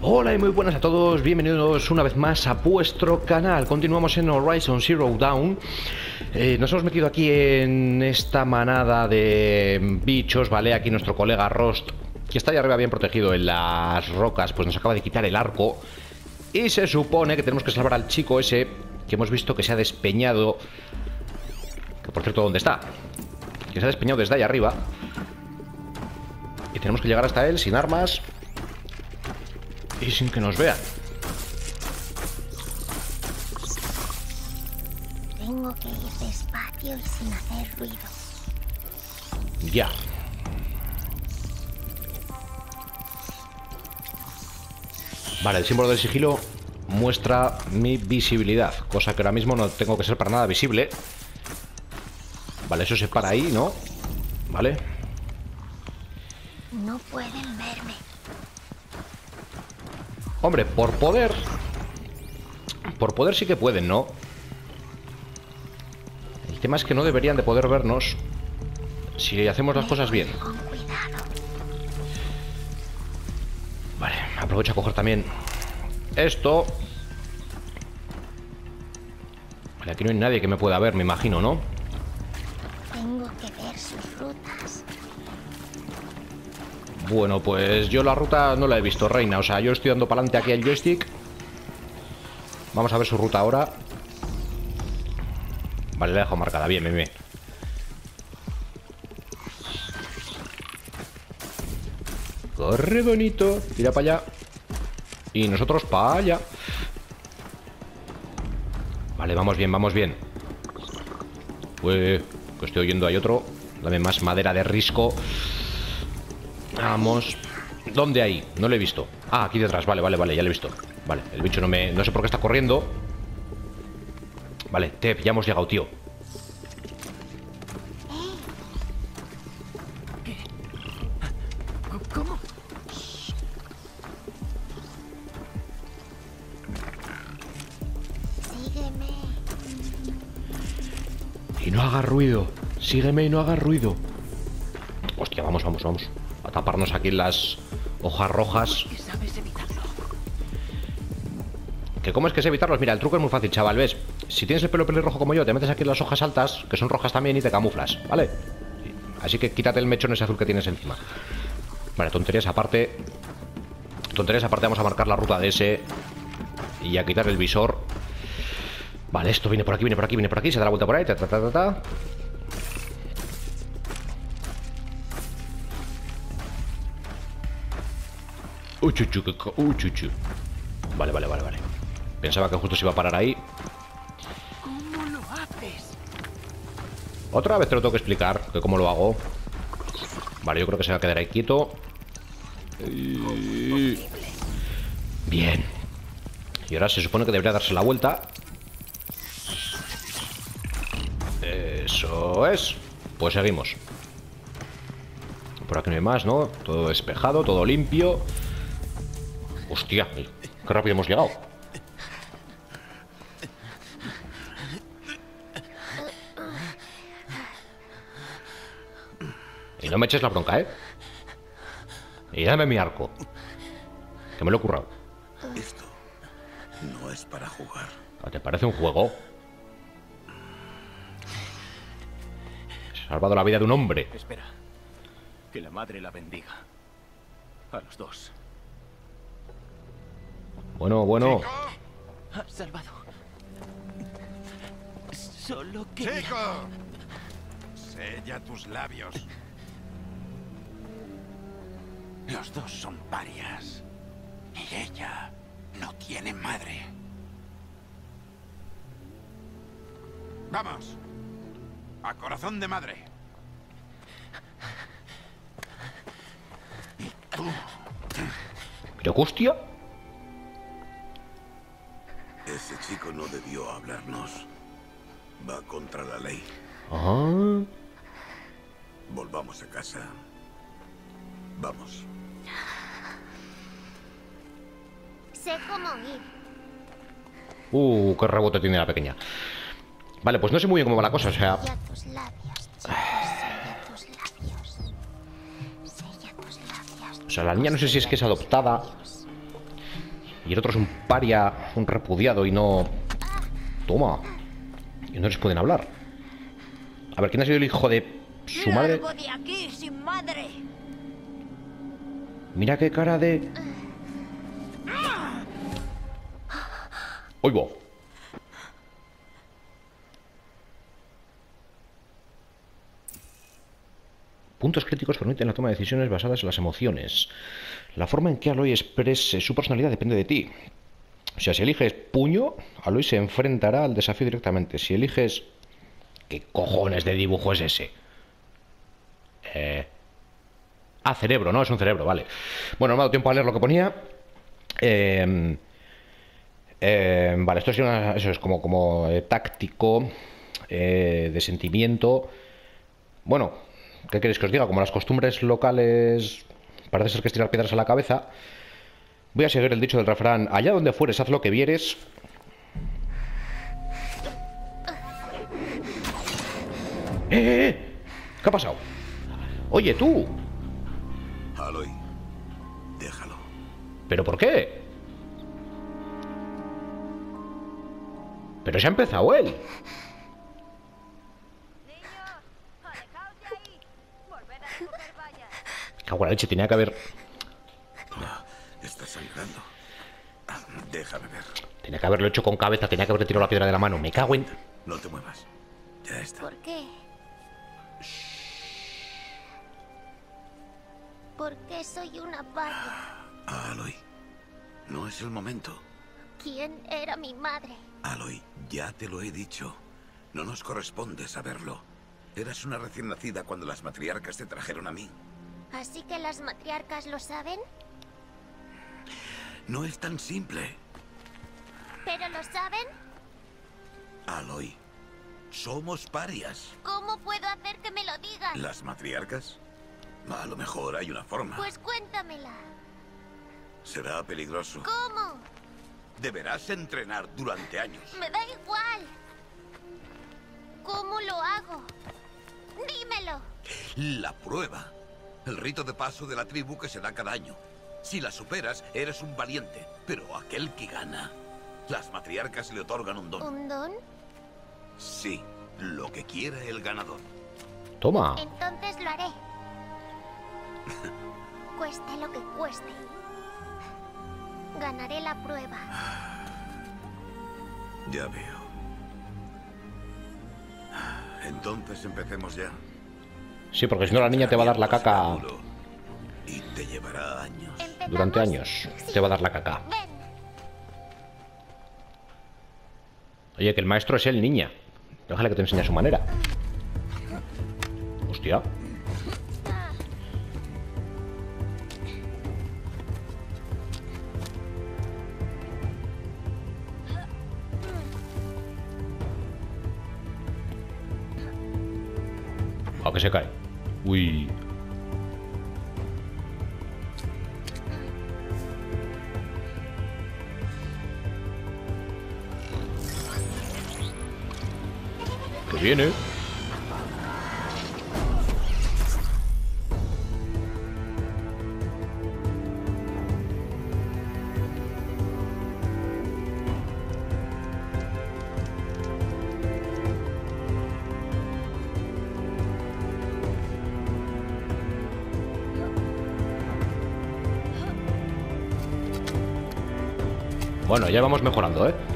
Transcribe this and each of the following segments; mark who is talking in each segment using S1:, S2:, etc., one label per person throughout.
S1: Hola y muy buenas a todos, bienvenidos una vez más a vuestro canal. Continuamos en Horizon Zero Dawn. Nos hemos metido aquí en esta manada de bichos, ¿vale? Aquí nuestro colega Rost, que está ahí arriba bien protegido en las rocas, pues nos acaba de quitar el arco. Y se supone que tenemos que salvar al chico ese, que hemos visto que se ha despeñado. Que por cierto, ¿dónde está? Que se ha despeñado desde ahí arriba. Y tenemos que llegar hasta él sin armas y sin que nos vean.
S2: Tengo que ir despacio y sin hacer ruido.
S1: Ya. Vale, el símbolo del sigilo muestra mi visibilidad, cosa que ahora mismo no tengo que ser para nada visible. Vale, eso se para ahí, ¿no? Vale.
S2: No pueden verme.
S1: Hombre, por poder sí que pueden, ¿no? El tema es que no deberían de poder vernos si hacemos las cosas bien.
S2: Con cuidado.
S1: Vale, aprovecho a coger también esto. Vale, aquí no hay nadie que me pueda ver, me imagino, ¿no?
S2: Tengo que ver sus rutas.
S1: Bueno, pues yo la ruta no la he visto, reina. O sea, yo estoy dando para adelante aquí el joystick. Vamos a ver su ruta ahora. Vale, la he dejado marcada, bien, bien, bien. Corre, bonito. Tira para allá. Y nosotros para allá. Vale, vamos bien, vamos bien. Pues que estoy oyendo, hay otro. Dame más madera de risco. Vamos. ¿Dónde hay? No lo he visto. Ah, aquí detrás, vale, vale, vale, ya lo he visto. Vale, el bicho no sé por qué está corriendo. Vale, Tep, ya hemos llegado, tío.
S3: ¿Cómo?
S2: Sígueme.
S1: Y no haga ruido. Sígueme y no haga ruido. Hostia, vamos, vamos, vamos. A taparnos aquí en las hojas rojas.
S3: ¿Qué sabes evitarlo?
S1: ¿Que cómo es que sé evitarlos? Mira, el truco es muy fácil, chaval, ¿ves? Si tienes el pelo pelirrojo como yo, te metes aquí en las hojas altas, que son rojas también, y te camuflas, ¿vale? Así que quítate el mechón ese azul que tienes encima. Vale, tonterías aparte. Tonterías aparte, vamos a marcar la ruta de ese. Y a quitar el visor. Vale, esto viene por aquí, viene por aquí, viene por aquí. Se da la vuelta por ahí, ta, ta, ta, ta, ta. Chuchu. Vale, vale, vale, vale. Pensaba que justo se iba a parar ahí.
S3: ¿Cómo lo haces?
S1: Otra vez te lo tengo que explicar, que cómo lo hago. Vale, yo creo que se va a quedar ahí quieto. Bien. Y ahora se supone que debería darse la vuelta. Eso es. Pues seguimos. Por aquí no hay más, ¿no? Todo despejado, todo limpio. Hostia, qué rápido hemos llegado. Y no me eches la bronca, ¿eh? Y dame mi arco, que me lo he currado.
S4: Esto no es para jugar.
S1: ¿Te parece un juego? He salvado la vida de un hombre.
S3: Espera. Que la madre la bendiga. A los dos.
S1: Bueno, bueno.
S3: Has salvado. Solo que...
S4: ¡Chico! Sella tus labios. Los dos son parias. Y ella no tiene madre. Vamos. A corazón de madre. Y tú.
S1: ¿Pero hostia?
S4: Ese chico no debió hablarnos. Va contra la ley.
S1: Ah.
S4: Volvamos a casa. Vamos.
S2: Sé cómo ir.
S1: Qué rebote tiene la pequeña. Vale, pues no sé muy bien cómo va la cosa, o sea...
S2: Sella tus labios, chicos. Sella tus labios. Sella tus labios.
S1: O sea, la niña no sé si es que es adoptada. Y el otro es un paria, un repudiado y no... Toma. Y no les pueden hablar. A ver, ¿quién ha sido el hijo de su madre?
S2: ¡Largo de aquí, sin madre!
S1: Mira qué cara de... Oigo. Puntos críticos permiten la toma de decisiones basadas en las emociones. La forma en que Aloy exprese su personalidad depende de ti. O sea, si eliges puño, Aloy se enfrentará al desafío directamente. Si eliges... ¿Qué cojones de dibujo es ese? Ah, cerebro, no, es un cerebro, vale. Bueno, no me ha dado tiempo a leer lo que ponía. Vale, esto eso es como táctico, de sentimiento. Bueno, ¿qué queréis que os diga? Como las costumbres locales parece ser que es tirar piedras a la cabeza. Voy a seguir el dicho del refrán: allá donde fueres, haz lo que vieres. ¿Qué ha pasado? Oye, tú.
S4: Aloy, déjalo.
S1: ¿Pero por qué? Pero se ha empezado él.
S2: Niños, alejaos de ahí. Volver a recoger vallas.
S1: Cago en la leche, tenía que haber...
S4: Está sangrando. Déjame ver.
S1: Tenía que haberlo hecho con cabeza, tenía que haber tirado la piedra de la mano. Me cago en...
S4: No te muevas. Ya está.
S2: ¿Por qué? ¿Por qué soy una paria?
S4: Aloy, no es el momento.
S2: ¿Quién era mi madre?
S4: Aloy, ya te lo he dicho. No nos corresponde saberlo. Eras una recién nacida cuando las matriarcas te trajeron a mí.
S2: ¿Así que las matriarcas lo saben?
S4: No es tan simple.
S2: ¿Pero lo saben?
S4: Aloy, somos parias.
S2: ¿Cómo puedo hacer que me lo digan?
S4: ¿Las matriarcas? A lo mejor hay una forma.
S2: Pues cuéntamela.
S4: Será peligroso.
S2: ¿Cómo?
S4: Deberás entrenar durante años.
S2: Me da igual. ¿Cómo lo hago? Dímelo.
S4: La prueba. El rito de paso de la tribu que se da cada año. Si la superas, eres un valiente. Pero aquel que gana, las matriarcas le otorgan un don.
S2: ¿Un don?
S4: Sí, lo que quiera el ganador.
S1: Toma.
S2: Entonces lo haré. Cueste lo que cueste. Ganaré la prueba.
S4: Ya veo. Entonces empecemos ya.
S1: Sí, porque si no la niña te va a dar la caca
S4: Y te llevará años.
S2: ¿Empezamos?
S1: durante años.
S2: Sí.
S1: Te va a dar la caca.
S2: Ven.
S1: Oye, que el maestro es el niña. Déjale que te enseñe a su manera. Hostia. A que se cae. Uy. Que viene. Bueno, ya vamos mejorando, ¿eh?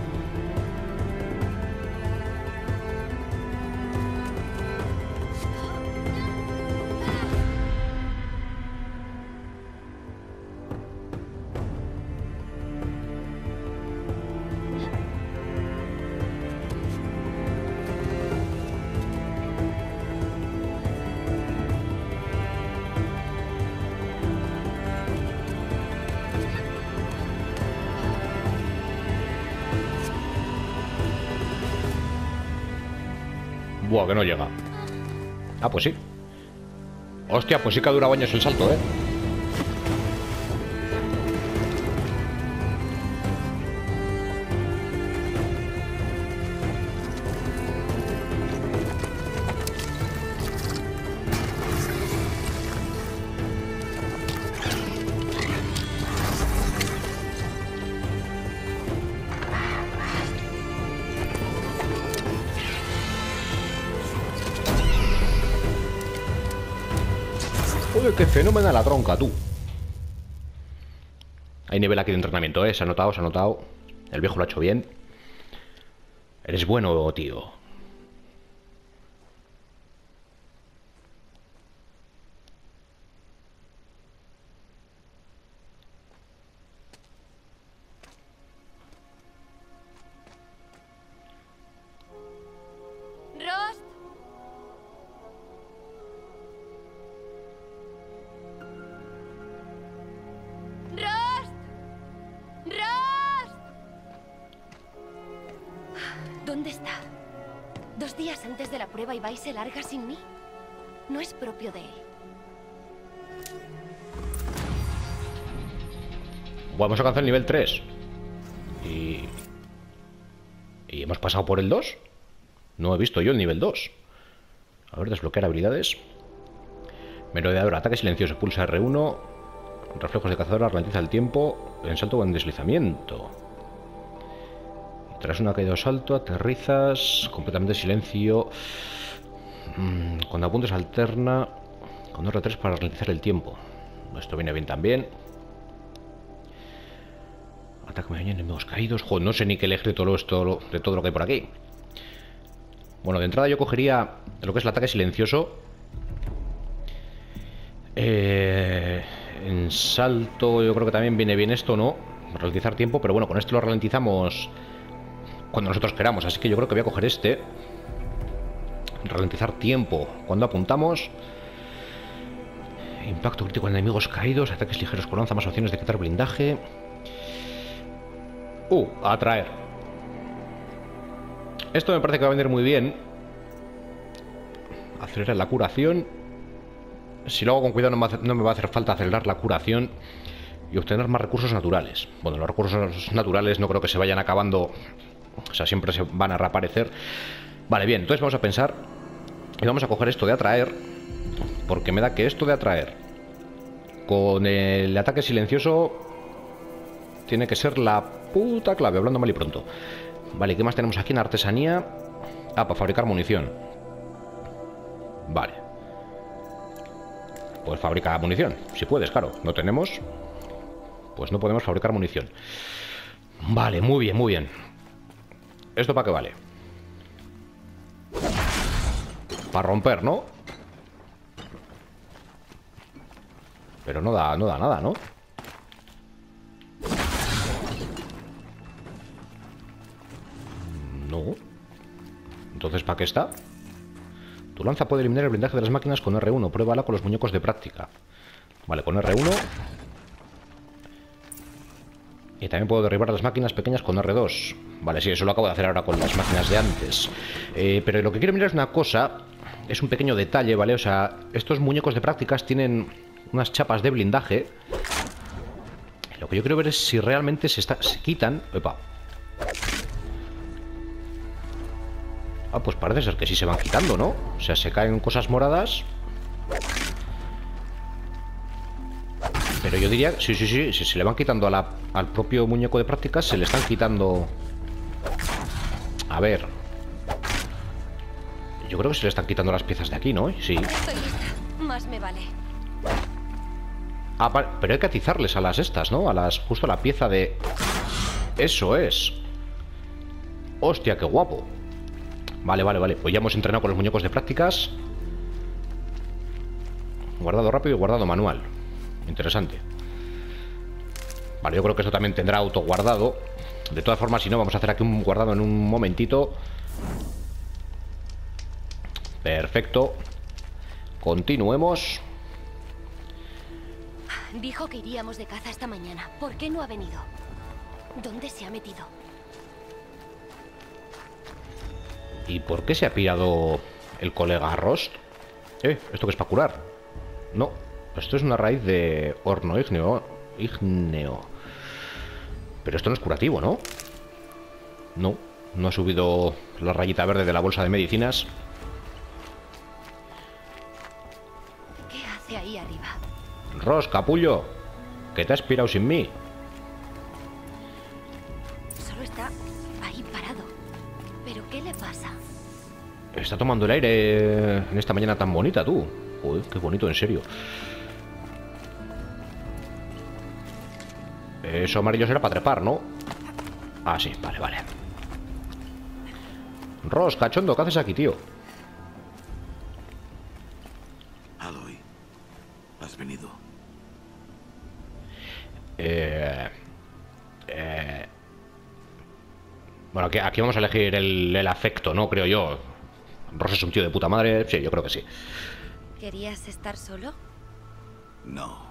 S1: Buah, que no llega. Ah, pues sí. Hostia, pues sí que ha durado años el salto, ¿eh? Joder, qué fenómeno la tronca, tú. Hay nivel aquí de entrenamiento, ¿eh? Se ha notado, se ha notado. El viejo lo ha hecho bien. Eres bueno, tío.
S2: Rost. Rost. Rost. ¿Dónde está? 2 días antes de la prueba y va y se larga sin mí. No es propio de él.
S1: Vamos a alcanzar el nivel 3. Y hemos pasado por el 2. No he visto yo el nivel 2. A ver, desbloquear habilidades. Merodeador, ataque silencioso, pulsa R1. Reflejos de cazadora, ralentiza el tiempo. En salto o en deslizamiento. Y tras una caída o salto, aterrizas. Completamente silencio. Cuando apuntes alterna. Con R3 para ralentizar el tiempo. Esto viene bien también. Ataque me enemigos caídos. Joder, no sé ni qué elegir de todo lo que hay por aquí. Bueno, de entrada yo cogería lo que es el ataque silencioso. En salto yo creo que también viene bien esto, ¿no? Ralentizar tiempo, pero bueno, con esto lo ralentizamos cuando nosotros queramos. Así que yo creo que voy a coger este. Ralentizar tiempo cuando apuntamos. Impacto crítico en enemigos caídos. Ataques ligeros con lanza, más opciones de quitar blindaje. Atraer. Esto me parece que va a venir muy bien. Acelerar la curación. Si lo hago con cuidado no me va a hacer falta acelerar la curación. Y obtener más recursos naturales. Bueno, los recursos naturales no creo que se vayan acabando. O sea, siempre se van a reaparecer. Vale, bien, entonces vamos a pensar. Y vamos a coger esto de atraer. Porque me da que esto de atraer con el ataque silencioso tiene que ser la puta clave, hablando mal y pronto. Vale, ¿qué más tenemos aquí en artesanía? Para fabricar munición. Vale. Pues fabrica munición, si puedes, claro. No tenemos, pues no podemos fabricar munición. Vale, muy bien, muy bien. ¿Esto para qué vale? Para romper, ¿no? Pero no da nada, ¿no? No. Entonces, ¿para qué está? Tu lanza puede eliminar el blindaje de las máquinas con R1. Pruébala con los muñecos de práctica. Vale, con R1. Y también puedo derribar las máquinas pequeñas con R2. Vale, sí, eso lo acabo de hacer ahora con las máquinas de antes. Pero lo que quiero mirar es una cosa. Es un pequeño detalle, ¿vale? O sea, estos muñecos de prácticas tienen unas chapas de blindaje. Lo que yo quiero ver es si realmente se quitan. Epa. Pues parece ser que sí se van quitando, ¿no? O sea, se caen cosas moradas. Pero yo diría, sí, si se le van quitando al propio muñeco de prácticas, se le están quitando. A ver. Yo creo que se le están quitando las piezas de aquí, ¿no? Sí.
S2: Estoy lista. Más me vale.
S1: Pero hay que atizarles a las estas, ¿no? Justo a la pieza de... Eso es. Hostia, qué guapo. Vale. Pues ya hemos entrenado con los muñecos de prácticas. Guardado rápido y guardado manual. Interesante. Vale, yo creo que esto también tendrá autoguardado. De todas formas, si no, vamos a hacer aquí un guardado en un momentito. Perfecto. Continuemos.
S2: Dijo que iríamos de caza esta mañana. ¿Por qué no ha venido? ¿Dónde se ha metido?
S1: ¿Y por qué se ha pirado el colega Rost? ¿Esto qué es para curar? No, esto es una raíz de horno ígneo. Pero esto no es curativo, ¿no? No ha subido la rayita verde de la bolsa de medicinas.
S2: ¿Qué hace ahí arriba?
S1: Rost, capullo, que te has pirado sin mí.
S2: Solo está ahí parado. ¿Pero qué le pasa?
S1: Está tomando el aire en esta mañana tan bonita, tú. Joder, qué bonito, en serio. Eso amarillo será para trepar, ¿no? Ah, sí, vale, vale. Ross, cachondo, ¿qué haces aquí, tío?
S4: Aloy, has venido.
S1: Bueno, aquí vamos a elegir el afecto, ¿no? Creo yo. Ross es un tío de puta madre. Sí, yo creo que sí.
S2: ¿Querías estar solo?
S4: No.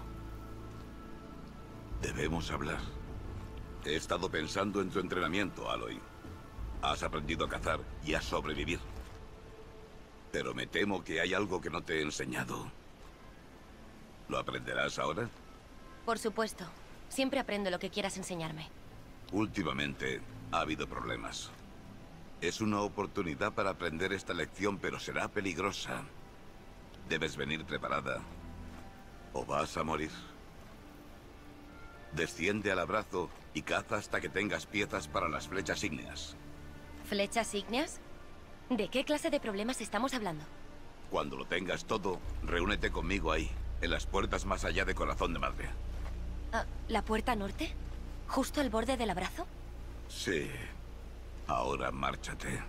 S4: Debemos hablar. He estado pensando en tu entrenamiento, Aloy. Has aprendido a cazar y a sobrevivir. Pero me temo que hay algo que no te he enseñado. ¿Lo aprenderás ahora?
S2: Por supuesto. Siempre aprendo lo que quieras enseñarme.
S4: Últimamente ha habido problemas. Es una oportunidad para aprender esta lección, pero será peligrosa. Debes venir preparada o vas a morir. Desciende al abrazo y caza hasta que tengas piezas para las flechas ígneas.
S2: ¿Flechas ígneas? ¿De qué clase de problemas estamos hablando?
S4: Cuando lo tengas todo, reúnete conmigo ahí, en las puertas más allá de Corazón de Madre.
S2: Ah, ¿la puerta norte? ¿Justo al borde del abrazo?
S4: Sí. Ahora márchate.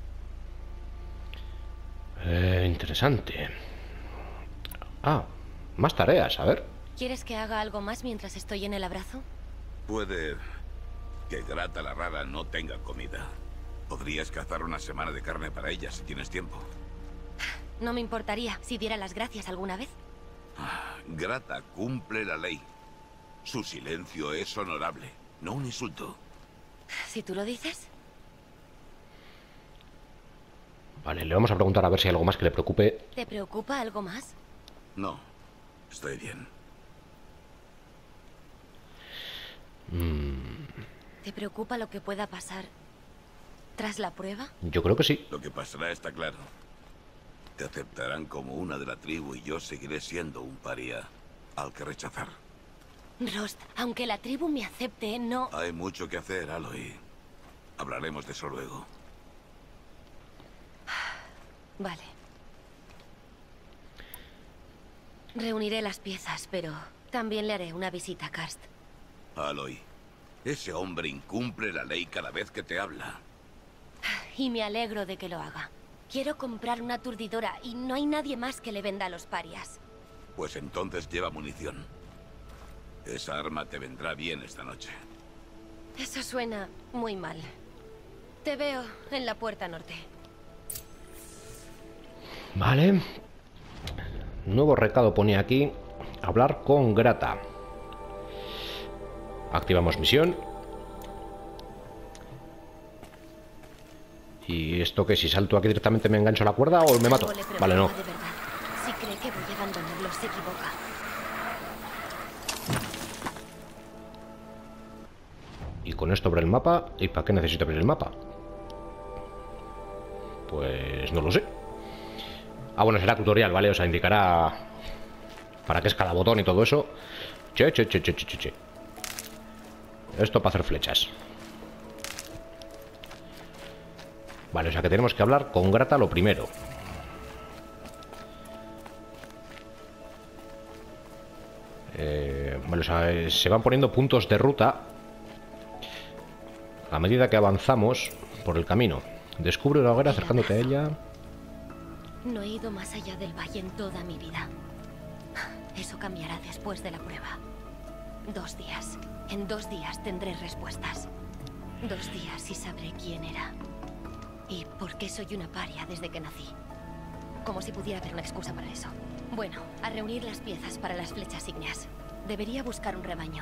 S1: Interesante. Ah, más tareas, a ver.
S2: ¿Quieres que haga algo más mientras estoy en el abrazo?
S4: Puede que Grata la Rara no tenga comida. Podrías cazar una semana de carne para ella si tienes tiempo.
S2: No me importaría si diera las gracias alguna vez.
S4: Grata cumple la ley. Su silencio es honorable, no un insulto.
S2: Si tú lo dices.
S1: Vale, le vamos a preguntar a ver si hay algo más que le preocupe.
S2: ¿Te preocupa algo más?
S4: No, estoy bien.
S2: ¿Te preocupa lo que pueda pasar tras la prueba?
S1: Yo creo que sí.
S4: Lo que pasará está claro. Te aceptarán como una de la tribu y yo seguiré siendo un paria al que rechazar.
S2: Rost, aunque la tribu me acepte, no...
S4: Hay mucho que hacer, Aloy. Hablaremos de eso luego.
S2: Vale. Reuniré las piezas, pero también le haré una visita a Karst.
S4: Aloy, ese hombre incumple la ley cada vez que te habla.
S2: Y me alegro de que lo haga. Quiero comprar una aturdidora y no hay nadie más que le venda a los parias.
S4: Pues entonces lleva munición. Esa arma te vendrá bien esta noche.
S2: Eso suena muy mal. Te veo en la puerta norte.
S1: Vale. Nuevo recado pone aquí. Hablar con Grata. Activamos misión. ¿Y esto qué? Si salto aquí directamente me engancho a la cuerda o me mato. Vale, no.
S2: De verdad. Si cree que voy a abandonarlo, se equivoca.
S1: Y con esto abre el mapa. ¿Y para qué necesito abrir el mapa? Pues no lo sé. Ah, bueno, será tutorial, ¿vale? O sea, indicará para qué es cada botón y todo eso. Che. Esto para hacer flechas. Vale, o sea que tenemos que hablar con Grata lo primero. Vale, o sea, se van poniendo puntos de ruta a medida que avanzamos por el camino. Descubre una hoguera acercándote a ella.
S2: No he ido más allá del valle en toda mi vida. Eso cambiará después de la prueba. 2 días. En 2 días tendré respuestas. 2 días y sabré quién era. Y por qué soy una paria desde que nací. Como si pudiera haber una excusa para eso. Bueno, a reunir las piezas para las flechas ígneas. Debería buscar un rebaño.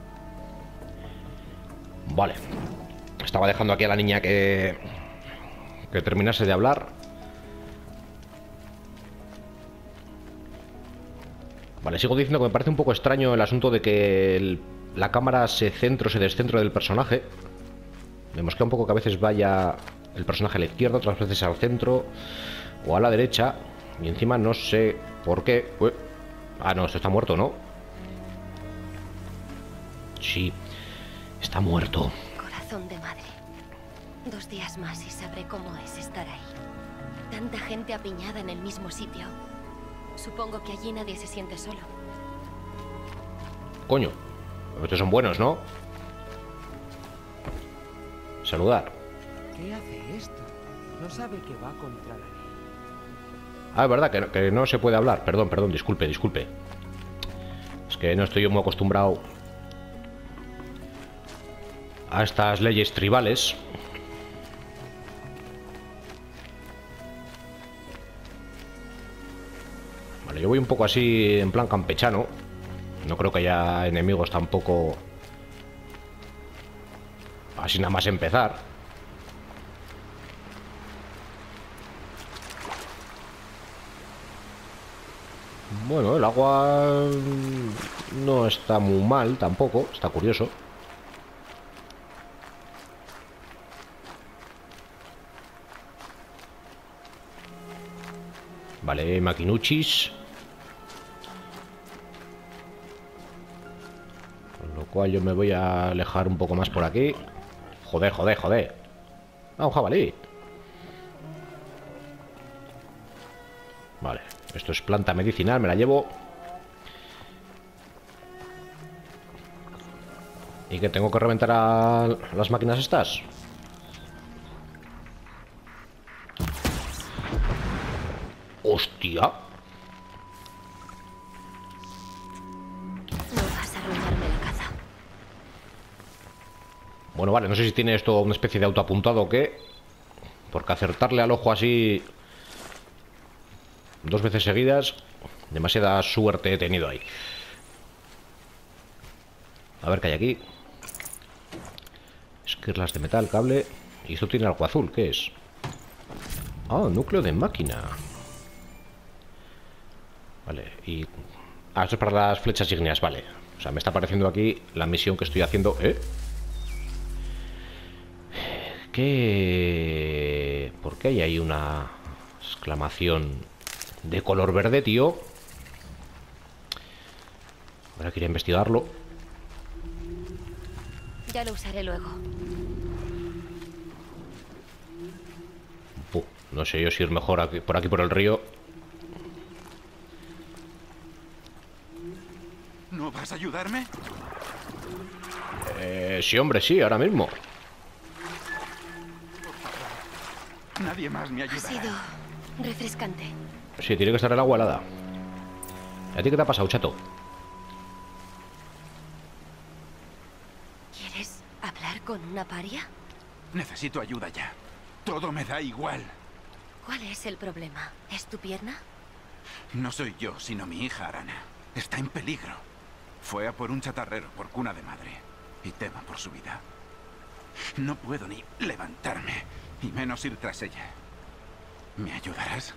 S1: Vale. Estaba dejando aquí a la niña que terminase de hablar. Vale, sigo diciendo que me parece un poco extraño el asunto de que la cámara se centre o se descentre del personaje. Me mosquea un poco que a veces vaya el personaje a la izquierda, otras veces al centro o a la derecha. Y encima no sé por qué. Ah, no, esto está muerto, ¿no? Sí, está muerto.
S2: Corazón de madre. 2 días más y sabré cómo es estar ahí. Tanta gente apiñada en el mismo sitio. Supongo que allí nadie se siente solo.
S1: Coño, estos son buenos, ¿no? saludar.
S5: ¿Qué hace esto? No sabe que va contra la ley.
S1: Ah, es verdad que no se puede hablar. Perdón, disculpe. Es que no estoy yo muy acostumbrado a estas leyes tribales. Vale, yo voy un poco así en plan campechano. No creo que haya enemigos tampoco. Así nada más empezar. Bueno, el agua no está muy mal tampoco. Está curioso. Vale, maquinuchis. Con lo cual yo me voy a alejar un poco más por aquí. Joder. Ah, un jabalí. Vale, esto es planta medicinal, me la llevo. ¿Y que tengo que reventar a las máquinas estas? ¡Hostia!
S2: No vas a arruinarme la caza.
S1: Bueno, vale, no sé si tiene esto una especie de autoapuntado o qué. Porque acertarle al ojo así 2 veces seguidas, demasiada suerte he tenido ahí. A ver qué hay aquí. Esquirlas de metal, cable. Y esto tiene algo azul, ¿qué es? Ah, núcleo de máquina. Vale, y... Ah, esto es para las flechas ígneas, vale. O sea, me está apareciendo aquí la misión que estoy haciendo. ¿Qué? ¿Por qué hay ahí una exclamación de color verde, tío? Ahora quiero investigarlo.
S2: Ya lo usaré luego.
S1: No sé yo si ir mejor aquí por el río.
S6: ¿No vas a ayudarme?
S1: Sí, hombre, sí, ahora mismo.
S6: Nadie más me
S2: Ha
S6: ayudará.
S2: sido refrescante.
S1: Sí, tiene que estar el agua helada. ¿A ti qué te ha pasado, chato?
S2: ¿Quieres hablar con una paria?
S6: Necesito ayuda ya. Todo me da igual.
S2: ¿Cuál es el problema? ¿Es tu pierna?
S6: No soy yo, sino mi hija Arana. Está en peligro. Fue a por un chatarrero por cuna de madre. Y temo por su vida. No puedo ni levantarme. Y menos ir tras ella. ¿Me ayudarás?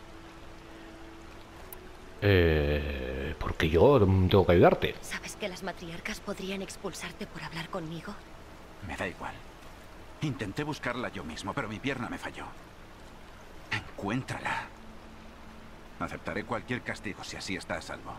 S1: Porque yo tengo que ayudarte.
S2: ¿Sabes que las matriarcas podrían expulsarte por hablar conmigo?
S6: Me da igual. Intenté buscarla yo mismo, pero mi pierna me falló. Encuéntrala. Aceptaré cualquier castigo si así está a salvo.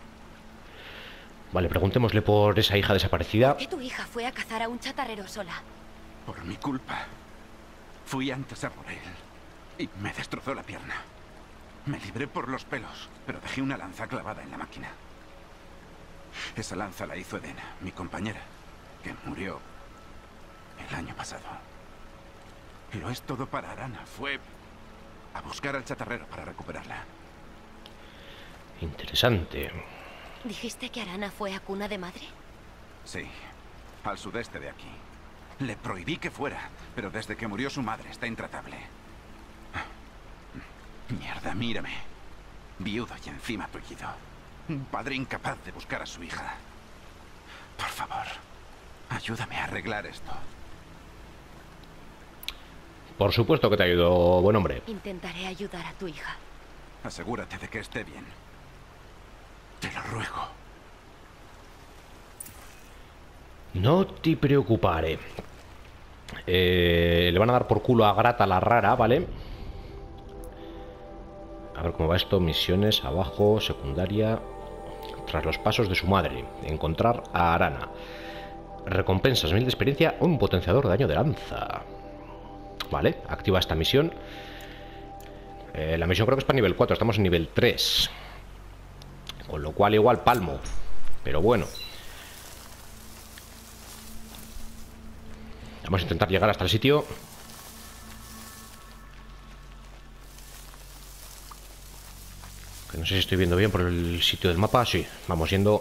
S1: Vale, preguntémosle por esa hija desaparecida.
S2: ¿Por qué tu hija fue a cazar a un chatarrero sola?
S6: Por mi culpa. Fui antes a por él. Y me destrozó la pierna. Me libré por los pelos, pero dejé una lanza clavada en la máquina. Esa lanza la hizo Edena, mi compañera, que murió el año pasado. Y lo es todo para Arana. Fue a buscar al chatarrero para recuperarla.
S1: Interesante.
S2: ¿Dijiste que Arana fue a cuna de madre?
S6: Sí, al sudeste de aquí. Le prohibí que fuera, pero desde que murió su madre está intratable. Mierda, mírame. Viudo y encima tullido. Un padre incapaz de buscar a su hija. Por favor, ayúdame a arreglar esto.
S1: Por supuesto que te ayudo, buen hombre.
S2: Intentaré ayudar a tu hija.
S6: Asegúrate de que esté bien. Te lo ruego.
S1: No te preocupare. Le van a dar por culo a Grata la rara, ¿vale? A ver cómo va esto. Misiones, abajo, secundaria. Tras los pasos de su madre. Encontrar a Arana. Recompensas 1000 de experiencia. Un potenciador de daño de lanza. Vale, activa esta misión. La misión creo que es para nivel 4. Estamos en nivel 3. Con lo cual igual palmo. Pero bueno. Vamos a intentar llegar hasta el sitio. Que no sé si estoy viendo bien por el sitio del mapa. Sí, vamos yendo.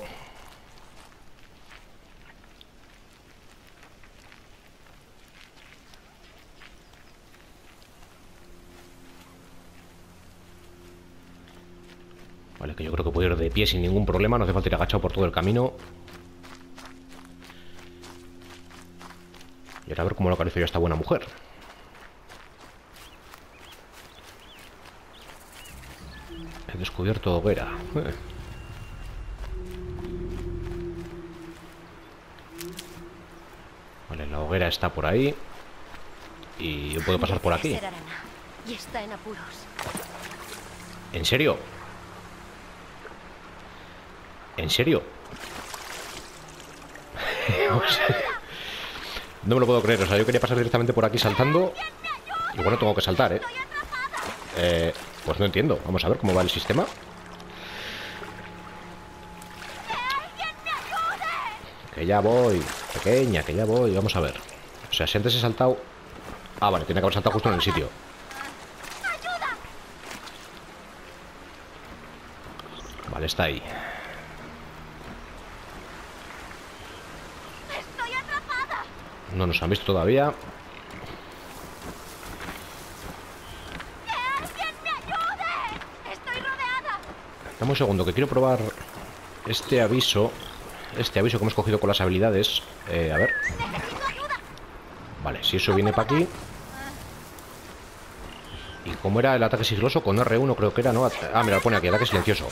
S1: Vale, que yo creo que puedo ir de pie sin ningún problema. No hace falta ir agachado por todo el camino. Y ahora a ver cómo localizo yo a esta buena mujer. He descubierto hoguera. Vale, la hoguera está por ahí. Y yo puedo pasar por aquí.
S2: Y está en apuros.
S1: ¿En serio? ¿En serio? No me lo puedo creer. O sea, yo quería pasar directamente por aquí saltando. Y bueno, tengo que saltar, ¿eh? Pues no entiendo. Vamos a ver cómo va el sistema. Que ya voy. Pequeña, que ya voy. Vamos a ver. O sea, si antes he saltado... Ah, vale, tiene que haber saltado justo en el sitio. Vale, está ahí. No nos han visto todavía. Dame un segundo, que quiero probar este aviso. Este aviso que hemos cogido con las habilidades. A ver. Vale, si eso viene para aquí. ¿Y cómo era el ataque sigiloso? Con R1 creo que era, ¿no? Ah, mira, lo pone aquí, ataque silencioso.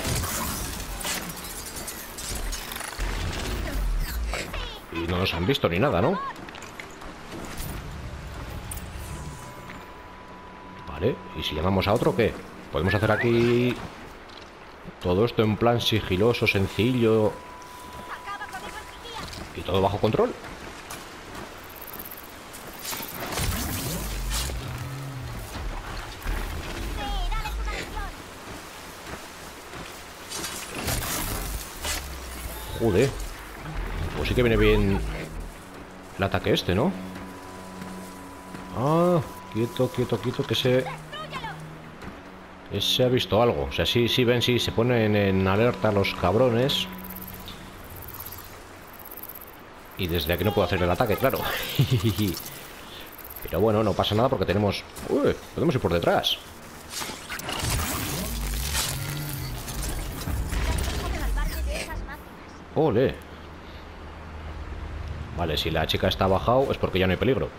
S1: Y no nos han visto ni nada, ¿no? Vale, ¿y si llamamos a otro qué? Podemos hacer aquí todo esto en plan sigiloso, sencillo y todo bajo control. Joder. Pues sí que viene bien el ataque este, ¿no? Ah, quieto, quieto, quieto, que se ha visto algo. O sea, sí, sí, ven, sí, se ponen en alerta los cabrones. Y desde aquí no puedo hacer el ataque, claro. Pero bueno, no pasa nada porque tenemos... Uy, podemos ir por detrás. Ole. Vale, si la chica está bajado es porque ya no hay peligro.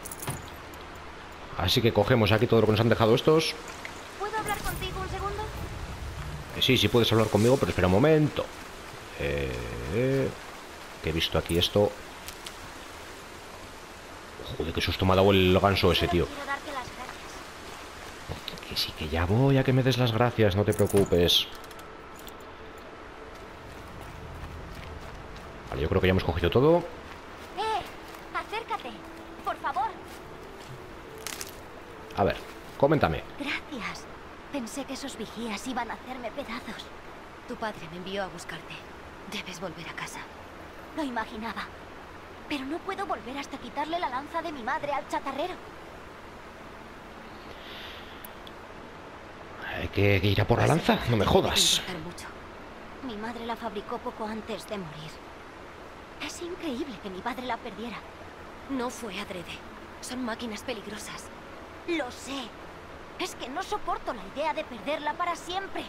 S1: Así que cogemos aquí todo lo que nos han dejado estos.
S2: ¿Puedo hablar contigo un segundo?
S1: Sí, sí puedes hablar conmigo, pero espera un momento. Que he visto aquí esto. Joder, qué susto me ha dado el ganso ese, tío.
S2: Quiero darte las gracias.
S1: Que sí, que ya voy a que me des las gracias, no te preocupes. Vale, yo creo que ya hemos cogido todo.
S2: Acércate, por favor.
S1: A ver, coméntame.
S2: Gracias. Pensé que esos vigías iban a hacerme pedazos. Tu padre me envió a buscarte. Debes volver a casa. Lo imaginaba. Pero no puedo volver hasta quitarle la lanza de mi madre al chatarrero.
S1: ¿Hay que ir a por la lanza? No me jodas.
S2: Mi madre la fabricó poco antes de morir. Es increíble que mi padre la perdiera. No fue adrede. Son máquinas peligrosas. Lo sé. Es que no soporto la idea de perderla para siempre.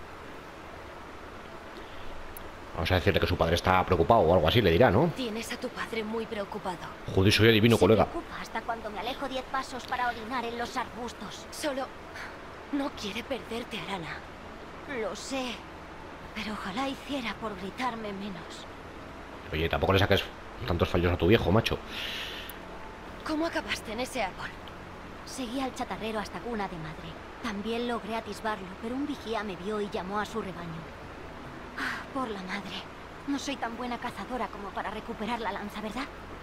S1: Vamos a decirle que su padre está preocupado o algo así, le dirá, ¿no?
S2: Tienes a tu padre muy preocupado.
S1: Joder, soy adivino, colega.
S2: Se preocupa hasta cuando me alejo 10 pasos para orinar en los arbustos. Solo... no quiere perderte, Arana. Lo sé. Pero ojalá hiciera por gritarme menos.
S1: Oye, tampoco le saques tantos fallos a tu viejo, macho.
S2: ¿Cómo acabaste en ese árbol? Seguí al chatarrero hasta cuna de madre. También logré atisbarlo, pero un vigía me vio y llamó a su rebaño. Ah, por la madre. No soy tan buena cazadora como para recuperar la lanza, ¿verdad?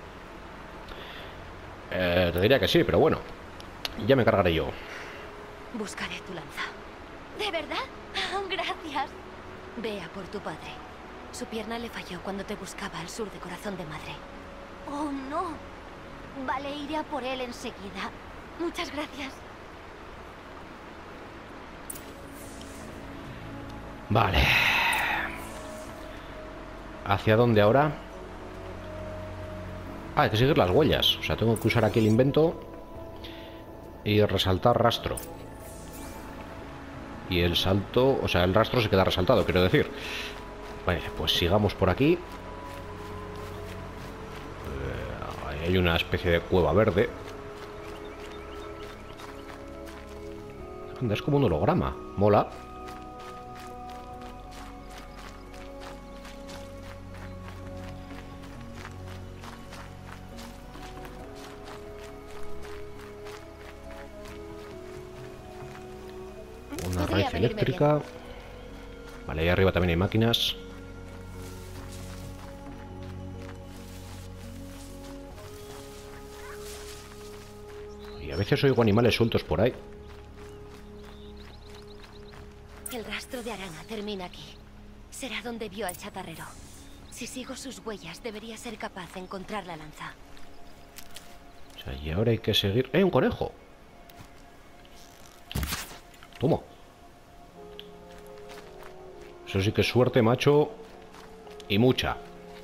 S1: Te diría que sí, pero bueno. Ya me encargaré yo.
S2: Buscaré tu lanza. ¿De verdad? Gracias. Ve a por tu padre. Su pierna le falló cuando te buscaba al sur de Corazón de Madre. ¡Oh, no! Vale, iré a por él enseguida. Muchas gracias.
S1: Vale. ¿Hacia dónde ahora? Ah, hay que seguir las huellas. O sea, tengo que usar aquí el invento y resaltar rastro. Y el salto, o sea, el rastro se queda resaltado, quiero decir. Vale, pues sigamos por aquí. Hay una especie de cueva verde. Anda, es como un holograma. Mola. Una raíz eléctrica. Vale, ahí arriba también hay máquinas. Y a veces oigo animales sueltos por ahí.
S2: El rastro de Arana termina aquí. Será donde vio al chatarrero. Si sigo sus huellas, debería ser capaz de encontrar la lanza.
S1: O sea, y ahora hay que seguir... ¡Un conejo! Toma. Eso sí que es suerte, macho. Y mucha.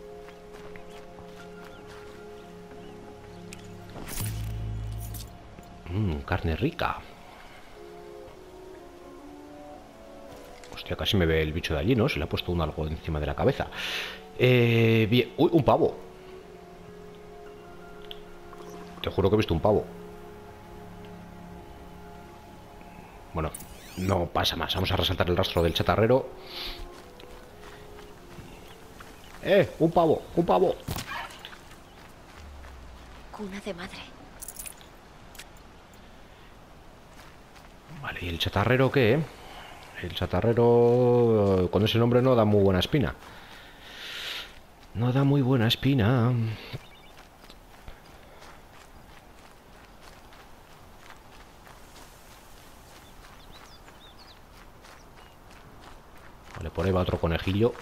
S1: Carne rica. Hostia, casi me ve el bicho de allí, ¿no? Se le ha puesto un algo encima de la cabeza. Bien. ¡Uy, un pavo! Te juro que he visto un pavo. Bueno, no pasa más. Vamos a resaltar el rastro del chatarrero. ¡Un pavo! ¡Un pavo!
S2: Cuna de madre.
S1: Vale, ¿y el chatarrero qué? El chatarrero... Con ese nombre no da muy buena espina. No da muy buena espina. Vale, por ahí va otro conejillo.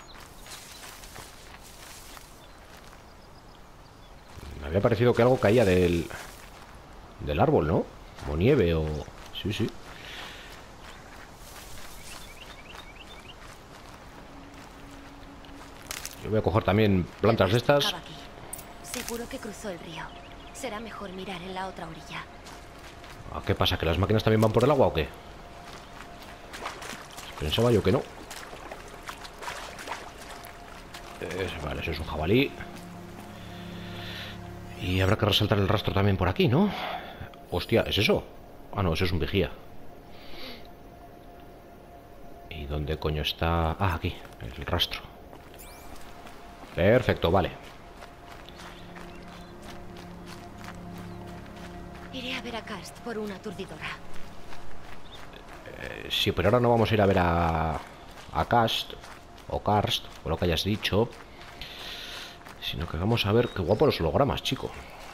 S1: Me había parecido que algo caía del árbol, ¿no? Como nieve o... Sí, sí. Yo voy a coger también plantas de estas.
S2: Estaba aquí. Seguro que cruzó el río. Será mejor mirar en la otra orilla.
S1: ¿Qué pasa? ¿Que las máquinas también van por el agua o qué? Pensaba yo que no. Vale, eso es un jabalí. Y habrá que resaltar el rastro también por aquí, ¿no? Hostia, ¿es eso? Ah, no, eso es un vigía. ¿Y dónde coño está? Ah, aquí, el rastro. Perfecto, vale.
S2: Iré a ver a Cast por una aturdidora.
S1: Sí, pero ahora no vamos a ir a ver a Cast o Karst, o lo que hayas dicho, sino que vamos a ver... Qué guapo los hologramas, chico.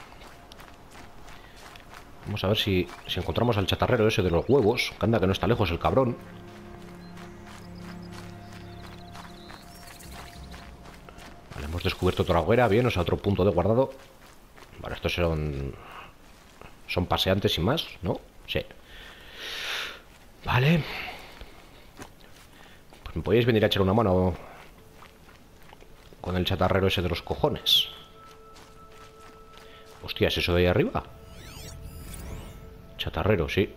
S1: Vamos a ver si encontramos al chatarrero ese de los huevos, que anda que no está lejos el cabrón. Vale, hemos descubierto otra hoguera, bien, o sea, otro punto de guardado. Vale, estos son paseantes sin más, ¿no? Sí. Vale. Pues me podéis venir a echar una mano con el chatarrero ese de los cojones. Hostia, ¿es eso de ahí arriba? Chatarrero, sí.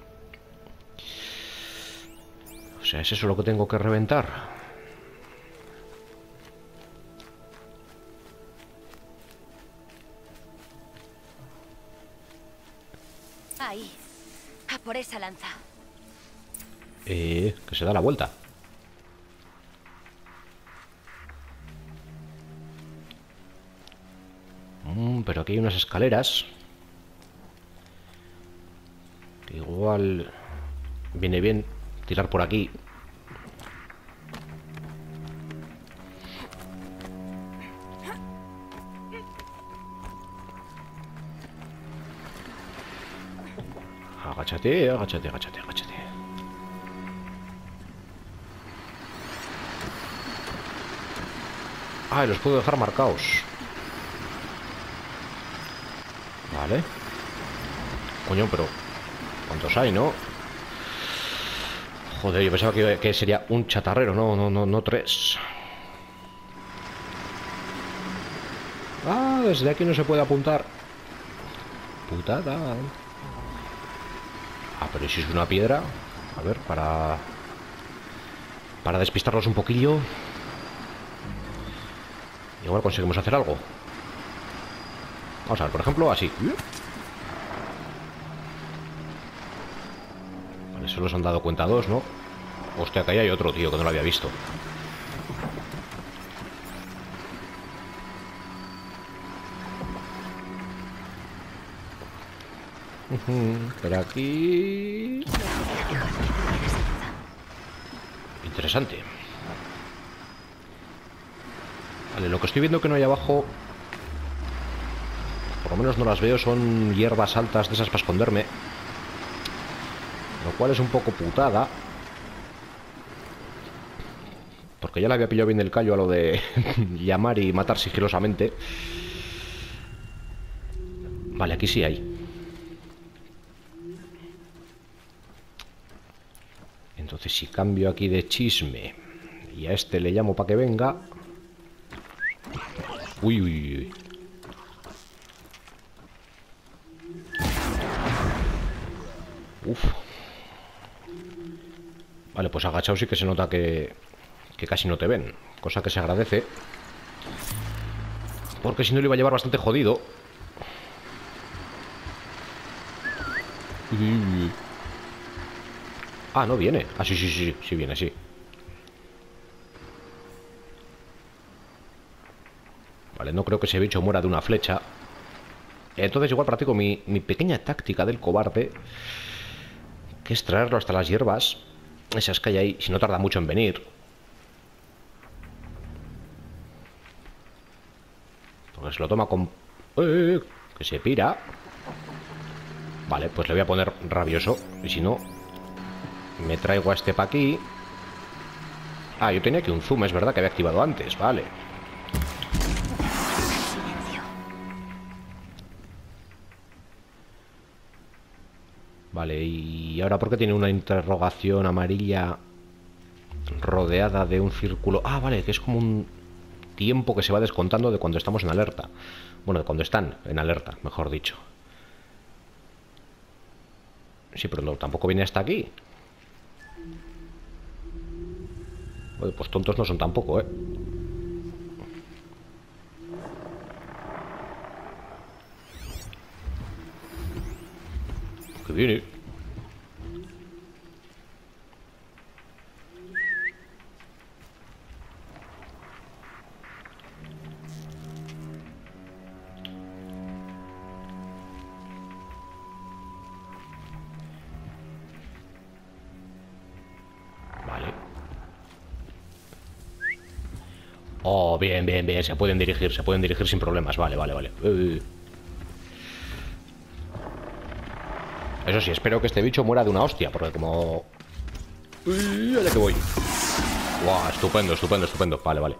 S1: O sea, ¿es eso lo que tengo que reventar?
S2: Ahí. A por esa lanza.
S1: Que se da la vuelta. Pero aquí hay unas escaleras. Igual viene bien tirar por aquí. Agáchate, agáchate, agáchate, agáchate. Ah, y los puedo dejar marcados. Vale. Coño, pero ¿cuántos hay, no? Joder, yo pensaba que sería un chatarrero. No, 3. Ah, desde aquí no se puede apuntar. Putada. Ah, pero ¿y si es una piedra? A ver, para despistarlos un poquillo. Igual conseguimos hacer algo. Vamos a ver, por ejemplo, así. Vale, solo se han dado cuenta 2, ¿no? Hostia, que ahí hay otro, tío, que no lo había visto. Pero aquí... Interesante. Vale, lo que estoy viendo que no hay abajo, por lo menos no las veo, son hierbas altas de esas para esconderme, lo cual es un poco putada, porque ya le había pillado bien el callo a lo de llamar y matar sigilosamente. Vale, aquí sí hay. Entonces si cambio aquí de chisme y a este le llamo para que venga... Uy. Uf. Vale, pues agachado sí que se nota que casi no te ven. Cosa que se agradece. Porque si no le iba a llevar bastante jodido. Uy. Ah, no viene. Ah, sí viene, sí. Vale, no creo que ese bicho muera de una flecha. Entonces igual practico mi pequeña táctica del cobarde, que es traerlo hasta las hierbas esas que hay ahí, si no tarda mucho en venir. Porque se lo toma con... que se pira. Vale, pues le voy a poner rabioso. Y si no, me traigo a este pa' aquí. Ah, yo tenía aquí un zoom, es verdad que había activado antes. Vale. Vale, y ahora ¿por qué tiene una interrogación amarilla rodeada de un círculo? Ah, vale, que es como un tiempo que se va descontando de cuando estamos en alerta. Bueno, de cuando están en alerta, mejor dicho. Sí, pero no, tampoco viene hasta aquí. Oye, pues tontos no son tampoco, ¿eh? Que viene. Vale. Oh, bien, se pueden dirigir sin problemas. Vale. Eso sí, espero que este bicho muera de una hostia, porque como... allá que voy. Guau, estupendo. Vale.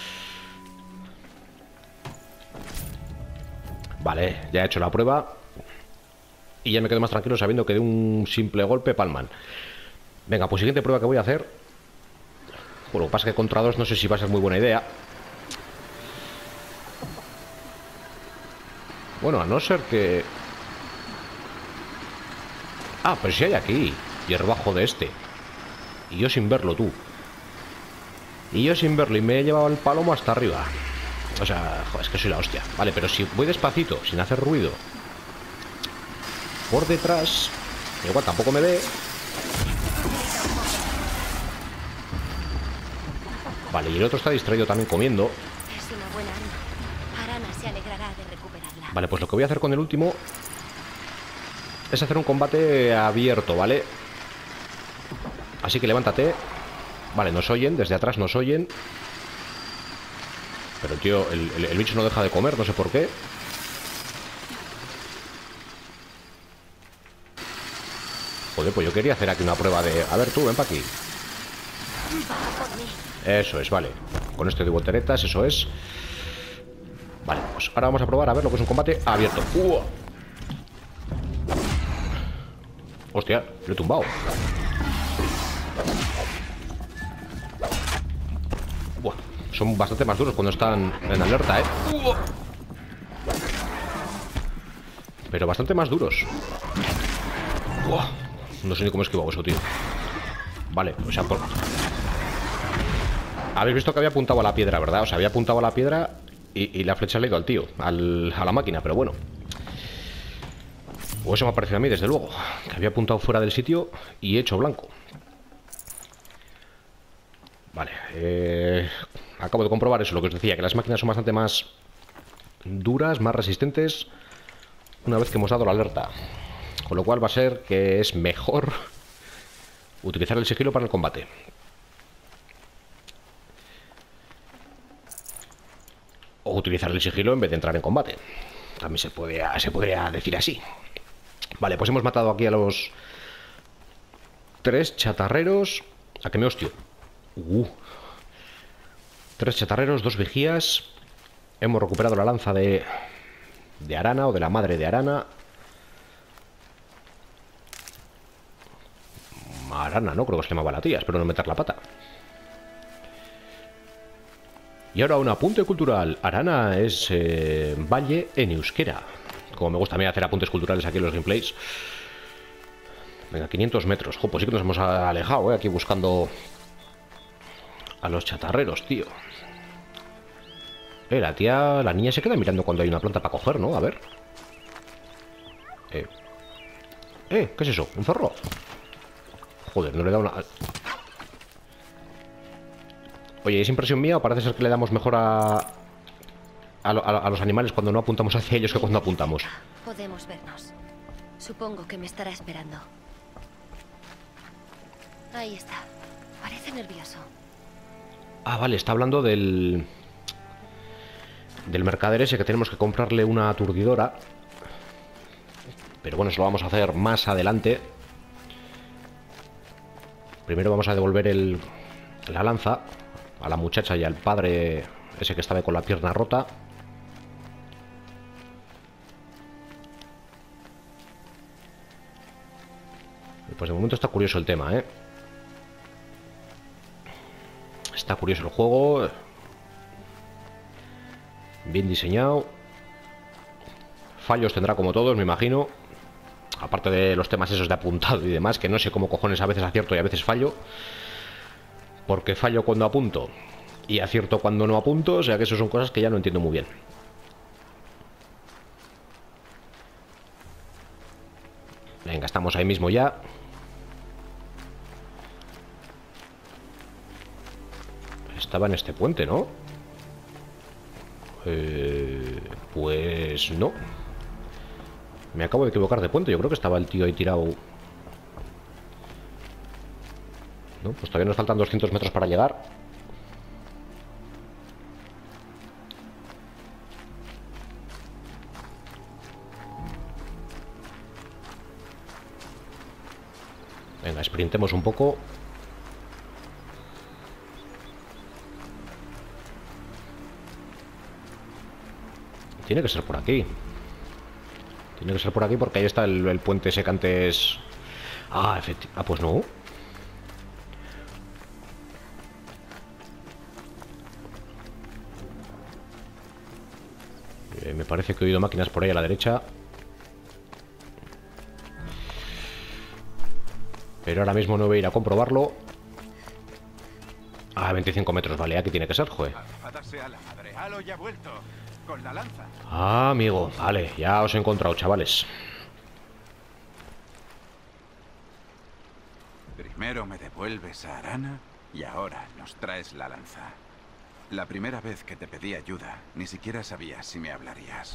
S1: Vale, ya he hecho la prueba. Y ya me quedo más tranquilo sabiendo que de un simple golpe palman. Venga, pues siguiente prueba que voy a hacer. Bueno, lo que pasa es que contra 2 no sé si va a ser muy buena idea. Bueno, a no ser que... Ah, pero si hay aquí hierbajo de este. Y yo sin verlo, tú. Y me he llevado el palomo hasta arriba. O sea, joder, es que soy la hostia. Vale, pero si voy despacito, sin hacer ruido, por detrás, igual tampoco me ve. Vale, y el otro está distraído también comiendo.
S2: Es una buena arma. Arana se alegrará de recuperarla.
S1: Vale, pues lo que voy a hacer con el último es hacer un combate abierto, ¿vale? Así que levántate. Vale, nos oyen, desde atrás nos oyen. Pero tío, el bicho no deja de comer, no sé por qué. Joder, pues yo quería hacer aquí una prueba de... A ver tú, ven para aquí. Eso es, vale. Con esto de volteretas, eso es. Vale, pues ahora vamos a probar a ver lo que es un combate abierto. Hostia, lo he tumbado. Buah, son bastante más duros cuando están en alerta, ¿eh? Pero bastante más duros. Buah, no sé ni cómo he esquivado eso, tío. Vale, o sea, por... Habéis visto que había apuntado a la piedra, ¿verdad? O sea, había apuntado a la piedra y la flecha le ha ido al tío, a la máquina, pero bueno. O eso me ha parecido a mí, desde luego. Que había apuntado fuera del sitio y he hecho blanco. Vale, acabo de comprobar eso, lo que os decía, que las máquinas son bastante más duras, más resistentes una vez que hemos dado la alerta. Con lo cual va a ser que es mejor utilizar el sigilo para el combate. O utilizar el sigilo en vez de entrar en combate. También se podría decir así. Vale, pues hemos matado aquí a los 3 chatarreros. ¿A qué me hostio? 3 chatarreros, 2 vigías. Hemos recuperado la lanza de Arana, o de la madre de Arana. Arana, ¿no? Creo que se llamaba la tía. Espero no meter la pata. Y ahora un apunte cultural. Arana es valle en euskera. Como me gusta a mí hacer apuntes culturales aquí en los gameplays. Venga, 500 metros. Jo, pues sí que nos hemos alejado, aquí buscando a los chatarreros, tío. La niña se queda mirando cuando hay una planta para coger, ¿no? A ver. ¿Qué es eso? ¿Un zorro? Joder, no le da una... Oye, ¿es impresión mía o parece ser que le damos mejor a los animales cuando no apuntamos hacia ellos que cuando apuntamos?
S2: Podemos vernos. Supongo que me estará esperando. Ahí está. Parece nervioso.
S1: Ah, vale, está hablando del mercader ese que tenemos que comprarle una aturdidora. Pero bueno, eso lo vamos a hacer más adelante. Primero vamos a devolver la lanza a la muchacha y al padre ese que estaba con la pierna rota. Pues de momento está curioso el tema, ¿eh? Está curioso el juego. Bien diseñado. Fallos tendrá como todos, me imagino. Aparte de los temas esos de apuntado y demás, que no sé cómo cojones a veces acierto y a veces fallo. Porque fallo cuando apunto y acierto cuando no apunto. O sea que eso son cosas que ya no entiendo muy bien. Venga, estamos ahí mismo ya. Estaba en este puente, ¿no? Pues no. Me acabo de equivocar de puente. Yo creo que estaba el tío ahí tirado. No, pues todavía nos faltan 200 metros para llegar. Venga, sprintemos un poco. Tiene que ser por aquí. Tiene que ser por aquí porque ahí está el puente ese que antes... Ah, efectivamente. Ah, pues no. Me parece que he oído máquinas por ahí a la derecha. Pero ahora mismo no voy a ir a comprobarlo. Ah, 25 metros, vale, aquí tiene que ser, joder.
S6: Halo ya ha vuelto, con la lanza.
S1: Ah, amigo, vale, ya os he encontrado, chavales.
S6: Primero me devuelves a Arana y ahora nos traes la lanza. La primera vez que te pedí ayuda, ni siquiera sabías si me hablarías.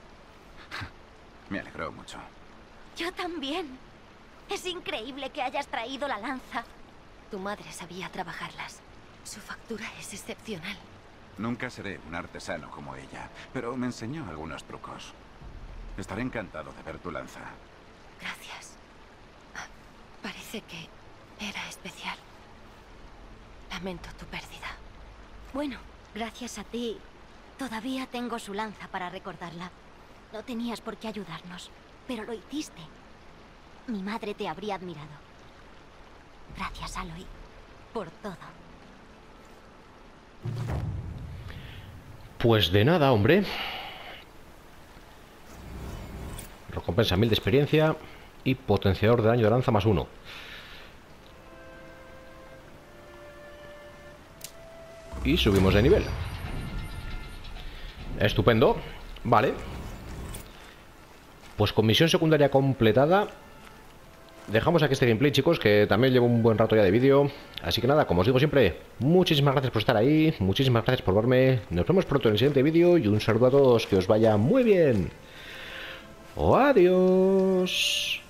S6: Me alegró mucho.
S2: Yo también. Es increíble que hayas traído la lanza. Tu madre sabía trabajarlas. Su factura es excepcional.
S6: Nunca seré un artesano como ella, pero me enseñó algunos trucos. Estaré encantado de ver tu lanza.
S2: Gracias. Parece que era especial. Lamento tu pérdida. Bueno, gracias a ti, todavía tengo su lanza para recordarla. No tenías por qué ayudarnos, pero lo hiciste. Mi madre te habría admirado. Gracias, Aloy, por todo.
S1: Pues de nada, hombre. Recompensa 1000 de experiencia y potenciador de daño de lanza +1. Y subimos de nivel. Estupendo. Vale. Pues con misión secundaria completada, dejamos aquí este gameplay, chicos, que también llevo un buen rato ya de vídeo. Así que nada, como os digo siempre, muchísimas gracias por estar ahí, muchísimas gracias por verme. Nos vemos pronto en el siguiente vídeo y un saludo a todos, que os vaya muy bien. ¡Adiós!